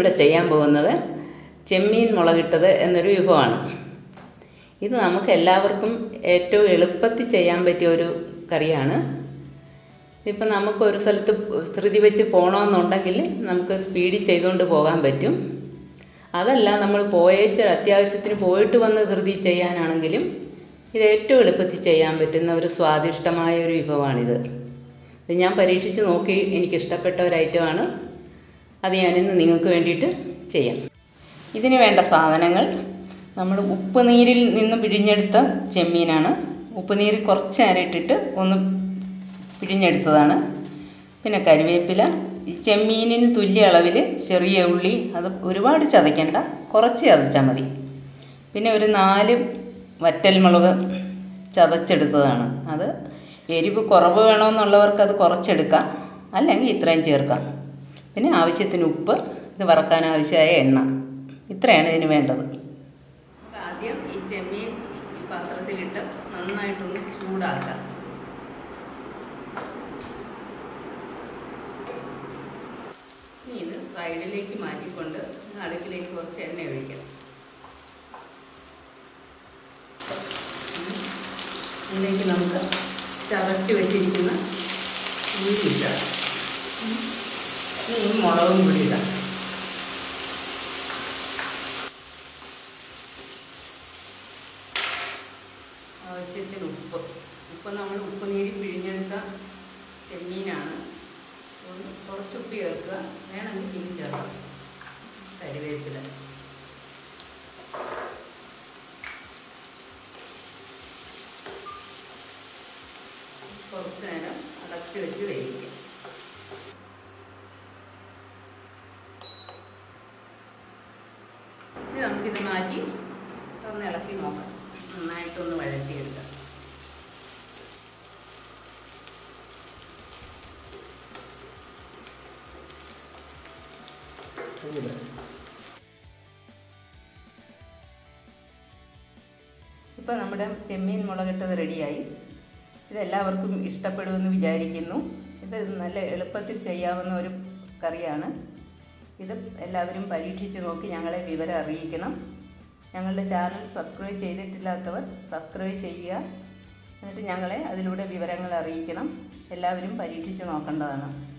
ഇന്നിവിടെ ചെയ്യാൻ പോകുന്നത് ചെമ്മീൻ മുളകിട്ടത് എന്നൊരു വിഭവമാണ്. ഇത് നമുക്ക് എല്ലാവർക്കും ഏറ്റവും എളുപ്പത്തിൽ ചെയ്യാൻ പറ്റിയ ഒരു കറിയാണ്. ഇപ്പം നമുക്കൊരു സ്ഥലത്ത് ധൃതി വെച്ച് പോകണമെന്നുണ്ടെങ്കിൽ നമുക്ക് സ്പീഡിൽ ചെയ്തുകൊണ്ട് പോകാൻ പറ്റും. അതല്ല, നമ്മൾ അത്യാവശ്യത്തിന് പോയിട്ട് വന്ന് ധൃതി ചെയ്യാനാണെങ്കിലും ഇത് ഏറ്റവും എളുപ്പത്തിൽ ചെയ്യാൻ പറ്റുന്ന ഒരു സ്വാദിഷ്ടമായ ഒരു വിഭവമാണിത്. ഇത് ഞാൻ പരീക്ഷിച്ച് നോക്കി, എനിക്കിഷ്ടപ്പെട്ട ഒരു ഐറ്റമാണ്. അത് ഞാനിന്ന് നിങ്ങൾക്ക് വേണ്ടിയിട്ട് ചെയ്യാം. ഇതിന് വേണ്ട സാധനങ്ങൾ: നമ്മൾ ഉപ്പ് നീരിൽ നിന്ന് പിഴിഞ്ഞെടുത്ത ചെമ്മീനാണ്. ഉപ്പ് നീരിൽ കുറച്ച് നേരം ഇട്ടിട്ട് ഒന്ന് പിഴിഞ്ഞെടുത്തതാണ്. പിന്നെ കരിവേപ്പില, ചെമ്മീനിന് തുല്യ അളവിൽ ചെറിയ ഉള്ളി, അത് ഒരുപാട് ചതയ്ക്കണ്ട, കുറച്ച് ചതച്ചാൽ മതി. പിന്നെ ഒരു 4 വറ്റൽമുളക് ചതച്ചെടുത്തതാണ്. അത് എരിവ് കുറവ് വേണമെന്നുള്ളവർക്ക് അത് കുറച്ചെടുക്കാം, അല്ലെങ്കിൽ ഇത്രയും ചേർക്കാം. പിന്നെ ആവശ്യത്തിന് ഉപ്പ്, ഇത് വറക്കാൻ ആവശ്യമായ എണ്ണ, ഇത്രയാണ് ഇതിന് വേണ്ടത്. ആദ്യം ഈ ചെമ്മീൻ ഈ പാത്രത്തിലിട്ട് നന്നായിട്ടൊന്ന് ചൂടാക്കാം. ഇനി ഇത് സൈഡിലേക്ക് മാറ്റിക്കൊണ്ട് നടുക്കിലേക്ക് കുറച്ച് എണ്ണ ഒഴിക്കണം. ഇതിലേക്ക് നമുക്ക് ചതച്ച് വെച്ചിരിക്കുന്ന ഉള്ളി ഇടാം. ഇനി മുളകും കൂടി ഇടാം. ആവശ്യത്തിന് ഉപ്പ് നമ്മൾ ഉപ്പ് നീരി പിഴിഞ്ഞെടുത്ത ചെമ്മീനാണ്. കുറച്ച് ഉപ്പ് ചേർക്കുക, വേണമെങ്കിൽ പിന്നെ ചേർക്കാം. കരിവേപ്പില, കുറച്ച് നേരം അടച്ച് വെച്ച് വേവിക്കാം. ഇനി നമുക്കിത് മാറ്റി ഒന്ന് ഇളക്കി നോക്കാം. നന്നായിട്ടൊന്ന് വഴറ്റിയെടുക്കാം. ഇപ്പോൾ നമ്മുടെ ചെമ്മീൻ മുളകിട്ടത് റെഡിയായി. ഇതെല്ലാവർക്കും ഇഷ്ടപ്പെടുമെന്ന് വിചാരിക്കുന്നു. ഇത് നല്ല എളുപ്പത്തിൽ ചെയ്യാവുന്ന ഒരു കറിയാണ്. ഇത് എല്ലാവരും പരീക്ഷിച്ച് നോക്കി ഞങ്ങളെ വിവരം അറിയിക്കണം. ഞങ്ങളുടെ ചാനൽ സബ്സ്ക്രൈബ് ചെയ്തിട്ടില്ലാത്തവർ സബ്സ്ക്രൈബ് ചെയ്യുക. എന്നിട്ട് ഞങ്ങളെ അതിലൂടെ വിവരങ്ങൾ അറിയിക്കണം. എല്ലാവരും പരീക്ഷിച്ച് നോക്കേണ്ടതാണ്.